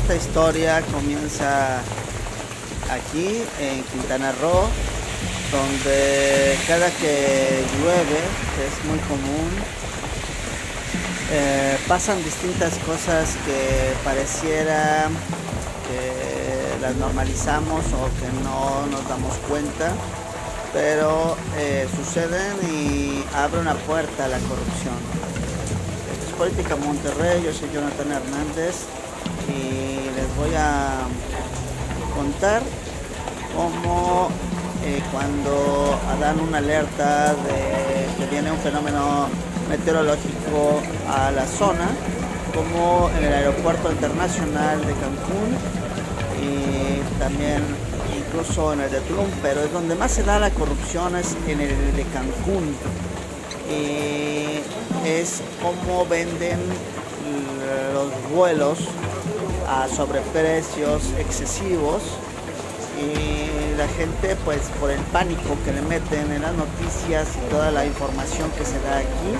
esta historia comienza aquí en Quintana Roo, donde cada que llueve, que es muy común, pasan distintas cosas que pareciera que las normalizamos o que no nos damos cuenta, pero suceden y abre una puerta a la corrupción. Es Política Monterrey, yo soy Jonathan Hernández y les voy a contar cómo cuando dan una alerta de que viene un fenómeno meteorológico a la zona, como en el aeropuerto internacional de Cancún y también incluso en el de Tulum, pero es donde más se da la corrupción, es en el de Cancún. Es como venden los vuelos a sobreprecios excesivos y la gente, pues por el pánico que le meten en las noticias y toda la información que se da aquí,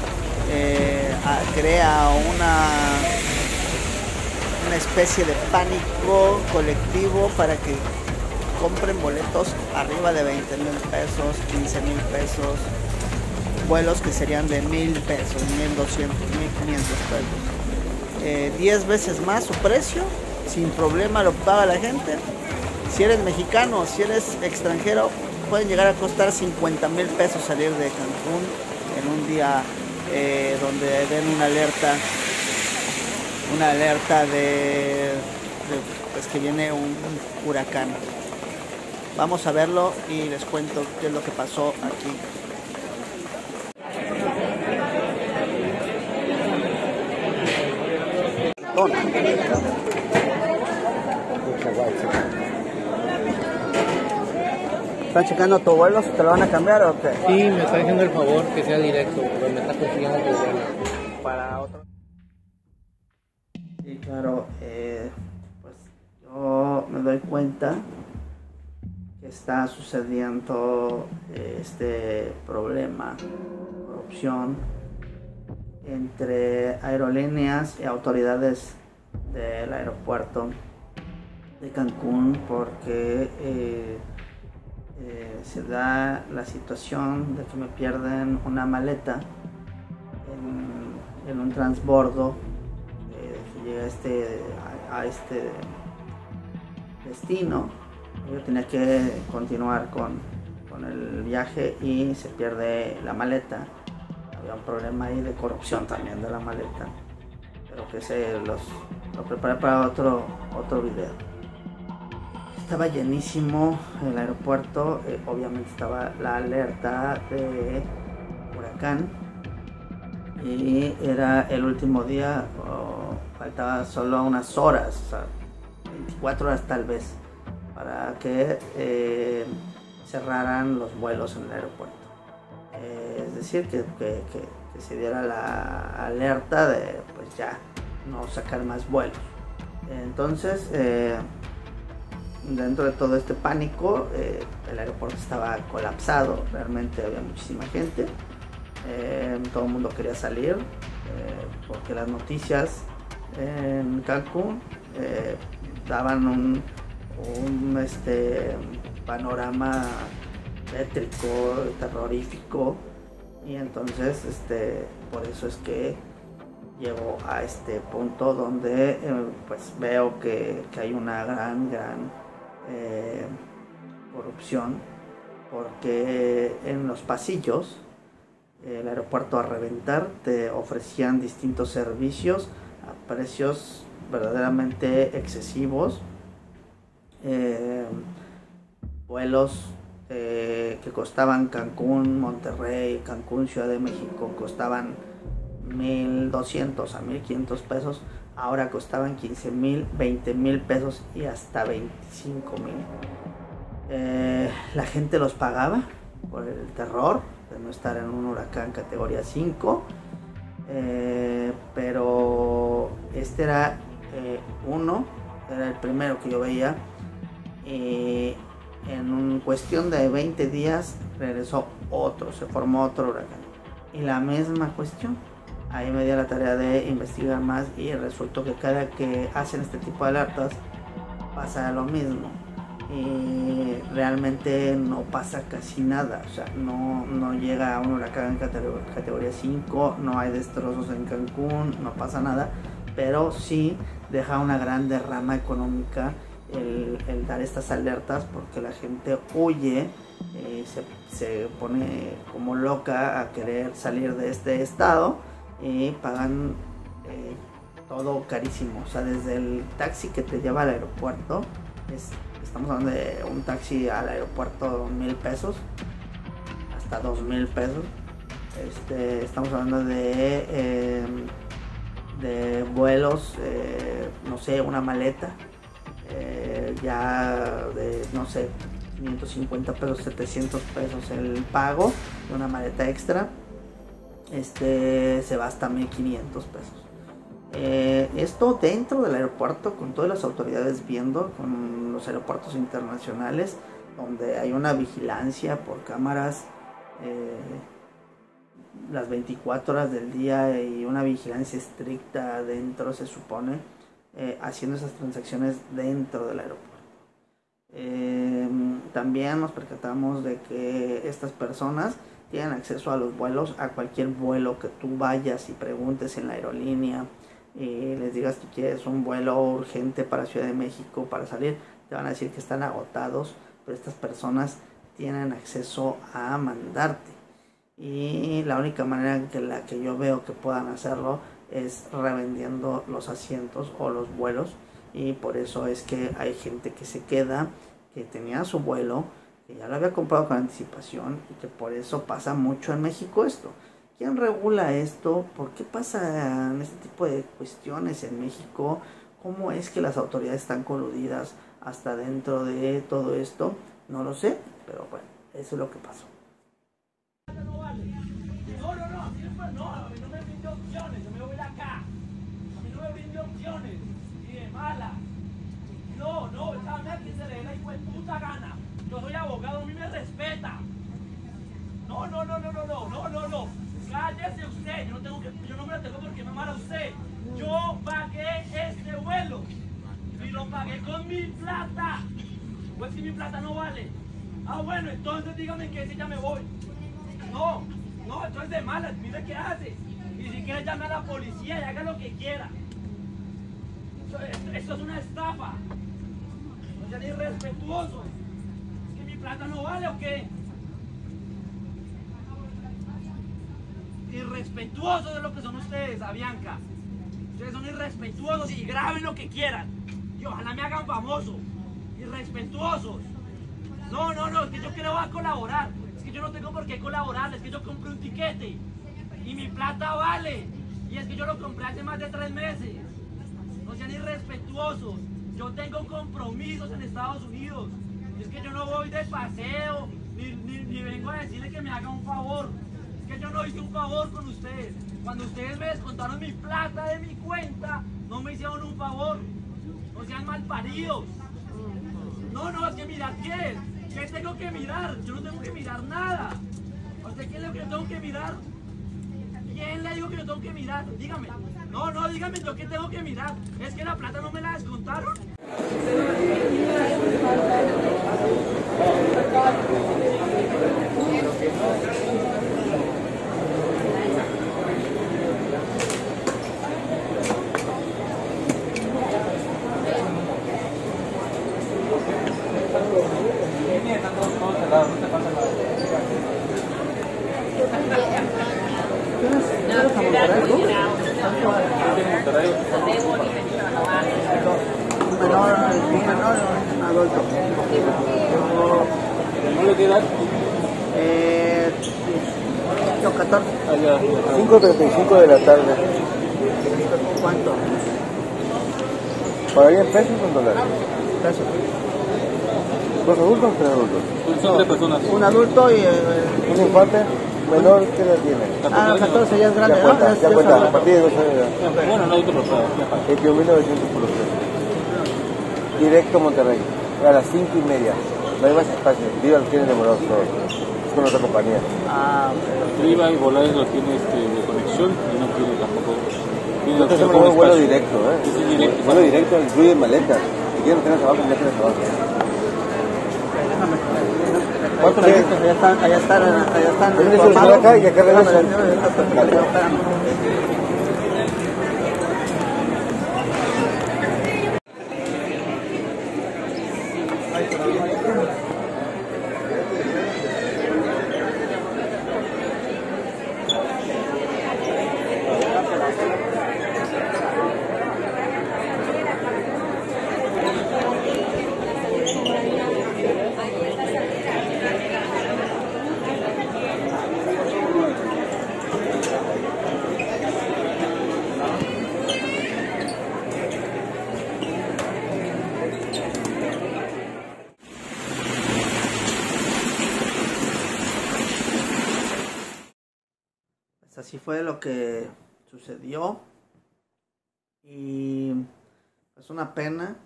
crea una especie de pánico colectivo para que compren boletos arriba de 20,000 pesos, 15,000 pesos, vuelos que serían de 1,000 pesos, 1,200, 1,500 pesos. 10 veces más su precio, sin problema lo paga la gente. Si eres mexicano, si eres extranjero, pueden llegar a costar 50,000 pesos salir de Cancún en un día donde den una alerta de pues que viene un huracán. Vamos a verlo y les cuento qué es lo que pasó aquí. ¿Están checando tu vuelo? ¿Te lo van a cambiar o qué? Sí, me está haciendo el favor que sea directo, pero me está consiguiendo tu vuelo. Para otro. Y claro, pues yo me doy cuenta que está sucediendo este problema, corrupción, entre aerolíneas y autoridades del aeropuerto de Cancún, porque se da la situación de que me pierden una maleta en un transbordo que llega a este destino. Yo tenía que continuar con el viaje y se pierde la maleta. Había un problema ahí de corrupción también de la maleta, pero que lo preparé para otro video. Estaba llenísimo el aeropuerto, obviamente estaba la alerta de huracán y era el último día, faltaba solo unas horas, o sea, 24 horas tal vez, para que cerraran los vuelos en el aeropuerto. Es decir, que se diera la alerta de pues ya no sacar más vuelos. Entonces, dentro de todo este pánico, el aeropuerto estaba colapsado, realmente había muchísima gente, todo el mundo quería salir, porque las noticias en Cancún daban un panorama tétrico, terrorífico, y entonces por eso es que llego a este punto donde pues veo que hay una gran corrupción, porque en los pasillos el aeropuerto a reventar te ofrecían distintos servicios a precios verdaderamente excesivos, vuelos que costaban Cancún, Monterrey, Cancún, Ciudad de México, costaban 1,200 a 1,500 pesos, ahora costaban 15,000, 20,000 pesos y hasta 25,000. La gente los pagaba por el terror de no estar en un huracán categoría 5, pero este era era el primero que yo veía, y en cuestión de 20 días regresó otro, se formó otro huracán y la misma cuestión. ahí me di a la tarea de investigar más y resultó que cada que hacen este tipo de alertas pasa lo mismo y realmente no pasa casi nada. O sea, no llega a un huracán en categoría 5, no hay destrozos en Cancún, no pasa nada, pero sí deja una gran derrama económica el dar estas alertas, porque la gente huye, se pone como loca a querer salir de este estado y pagan todo carísimo. O sea, desde el taxi que te lleva al aeropuerto, estamos hablando de un taxi al aeropuerto 1,000 pesos hasta 2,000 pesos. Estamos hablando de vuelos, no sé, una maleta ya de, no sé, 550 pesos, 700 pesos el pago de una maleta extra. Se va hasta 1,500 pesos. Esto dentro del aeropuerto, con todas las autoridades viendo, con los aeropuertos internacionales, donde hay una vigilancia por cámaras las 24 horas del día y una vigilancia estricta dentro, se supone, haciendo esas transacciones dentro del aeropuerto. También nos percatamos de que estas personas tienen acceso a los vuelos, a cualquier vuelo que tú vayas y preguntes en la aerolínea y les digas que quieres un vuelo urgente para Ciudad de México para salir, te van a decir que están agotados, pero estas personas tienen acceso a mandarte, y la única manera en la que yo veo que puedan hacerlo es revendiendo los asientos o los vuelos, y por eso es que hay gente que se queda, que tenía su vuelo, que ya lo había comprado con anticipación, y que por eso pasa mucho en México esto. ¿Quién regula esto? ¿Por qué pasan este tipo de cuestiones en México? ¿Cómo es que las autoridades están coludidas hasta dentro de todo esto? No lo sé, pero bueno, eso es lo que pasó. No, a mí no me brinde opciones, yo me voy de acá. A mí no me brinde opciones, y de mala. No, sabe a quién se le dé la hijueputa gana. Yo soy abogado, a mí me respeta. No. Cállese usted, yo no me lo tengo por qué mamar a usted. Yo pagué este vuelo y lo pagué con mi plata. Pues si mi plata no vale. Ah, bueno, entonces dígame que si ya me voy. No, entonces de malas, mire qué hace. Y si quiere llame a la policía y haga lo que quiera. Esto es una estafa. No sean irrespetuosos. ¿Es que mi plata no vale o qué? Irrespetuosos de lo que son ustedes, Avianca. Ustedes son irrespetuosos y graben lo que quieran. Y ojalá me hagan famoso. Irrespetuosos. No, es que yo quiero a colaborar. Es que yo no tengo por qué colaborar. Es que yo compré un tiquete y mi plata vale. Y es que yo lo compré hace más de 3 meses. No sean irrespetuosos. Yo tengo compromisos en Estados Unidos. Y es que yo no voy de paseo ni vengo a decirle que me haga un favor. Es que yo no hice un favor con ustedes. Cuando ustedes me descontaron mi plata de mi cuenta, no me hicieron un favor. No sean malparidos. No, es que mirar qué. ¿Qué tengo que mirar? Yo no tengo que mirar nada. ¿A usted quién le dijo que yo tengo que mirar? ¿Quién le dijo que yo tengo que mirar? Dígame. No, dígame yo qué tengo que mirar. ¿Es que la plata no me la descontaron? Un adulto. ¿Qué edad? 14. 5:35 de la tarde. ¿Cuánto? ¿Pagaría en pesos o en dólares? Pesos. ¿2 adultos o 3 adultos? Son 3 personas. Un adulto y... ¿Un infante menor qué edad tiene? 14 ya es grande. Ya cuenta, a partir de 2 años de edad. Bueno, no hay otro rosado. 21.900 por los 3. Directo a Monterrey, a las 5:30. No hay más espacio, viva el que demorado todo. con otra compañía. Ah, Viva y Volaris lo tiene de conexión y no tiene tampoco. Tiene Nosotros hacemos un vuelo directo, ¿eh? Vuelo directo incluye maletas. Si quieres tener abajo, ya tienes abajo. ¿cuántos minutos? Allá están. ¿Tienes que subir acá y acá regreso? Vale. Así fue lo que sucedió y es una pena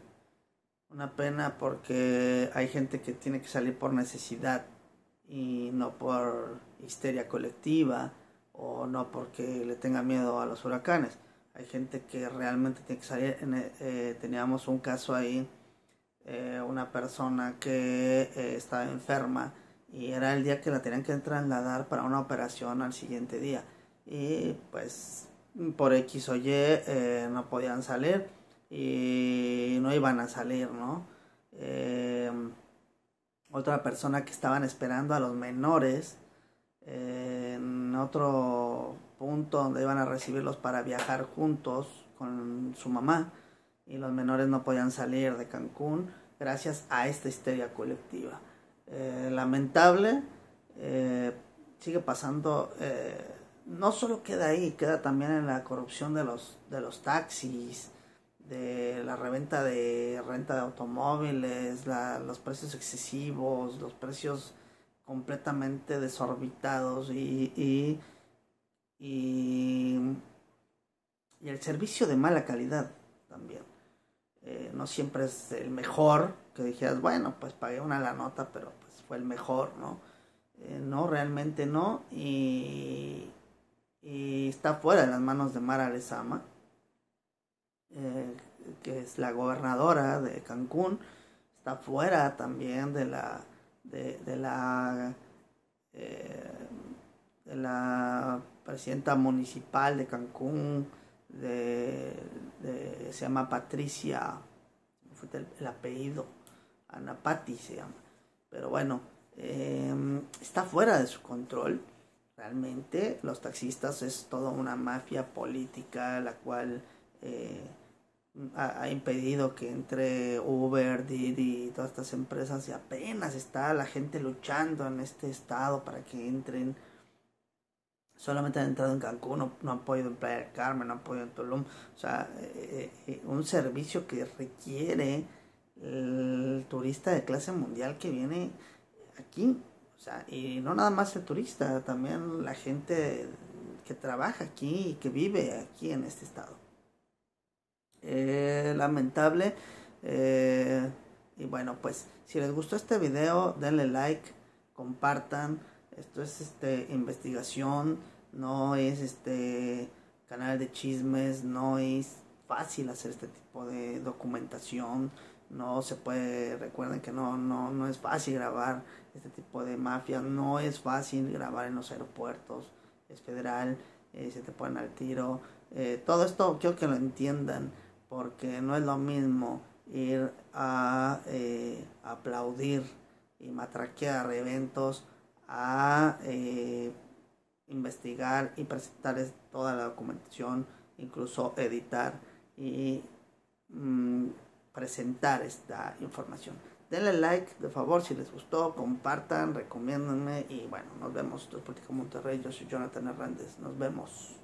porque hay gente que tiene que salir por necesidad y no por histeria colectiva o no porque le tenga miedo a los huracanes. Hay gente que realmente tiene que salir. Teníamos un caso ahí, una persona que estaba enferma y era el día que la tenían que trasladar para una operación al siguiente día. Y pues por X o Y no podían salir y no iban a salir, ¿no? Otra persona que estaban esperando a los menores en otro punto donde iban a recibirlos para viajar juntos con su mamá y los menores no podían salir de Cancún gracias a esta histeria colectiva. Lamentable, sigue pasando. No solo queda ahí, queda también en la corrupción de los taxis, de la renta de automóviles, los precios excesivos, los precios completamente desorbitados y el servicio de mala calidad también. No siempre es el mejor, que dijeras, bueno, pues pagué una la nota, pero pues fue el mejor, ¿no? No, realmente no, y está fuera de las manos de Mara Lezama, que es la gobernadora de Cancún. Está fuera también de la presidenta municipal de Cancún, se llama Patricia, fue el apellido, Ana Patti se llama, pero bueno, está fuera de su control. Realmente los taxistas es toda una mafia política la cual ha impedido que entre Uber, Didi y todas estas empresas, y apenas está la gente luchando en este estado para que entren. Solamente han entrado en Cancún, no han podido en Playa del Carmen, no han podido en Tulum. O sea, un servicio que requiere el turista de clase mundial que viene aquí. O sea, y no nada más el turista, también la gente que trabaja aquí y que vive aquí en este estado. Lamentable. Y bueno, pues si les gustó este video, denle like, compartan. Esto es investigación, no es canal de chismes, no es fácil hacer este tipo de documentación. No se puede, recuerden que no es fácil grabar este tipo de mafia, no es fácil grabar en los aeropuertos, es federal, se te ponen al tiro. Todo esto quiero que lo entiendan, porque no es lo mismo ir a aplaudir y matraquear eventos a investigar y presentar toda la documentación, incluso editar y presentar esta información. Denle like, de favor, si les gustó, compartan, recomiéndenme y bueno, nos vemos. Esto es Política Monterrey, yo soy Jonathan Hernández, nos vemos.